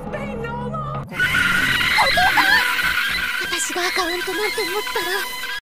私がアカウントなんて持ったら